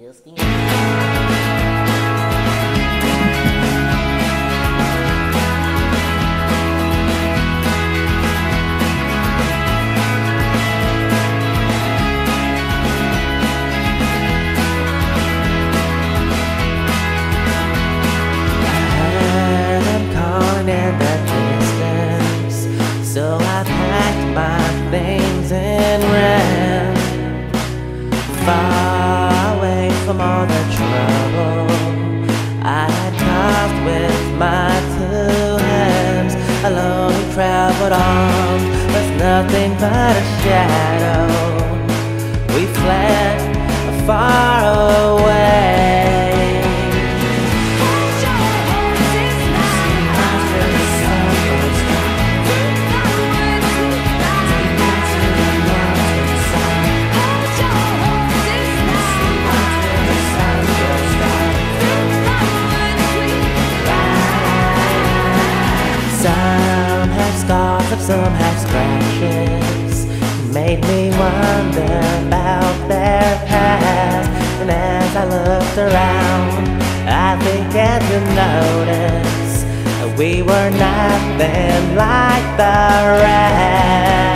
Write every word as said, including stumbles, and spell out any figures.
listening. In the distance, so I packed my things and ran far away from all the trouble I had caused with my two hands. Alone we traveled on, was nothing but a shadow. We fled far away. Some have scars and some have scratches. It made me wonder about their past. And as I looked around, I began to notice that we were nothing like the rest.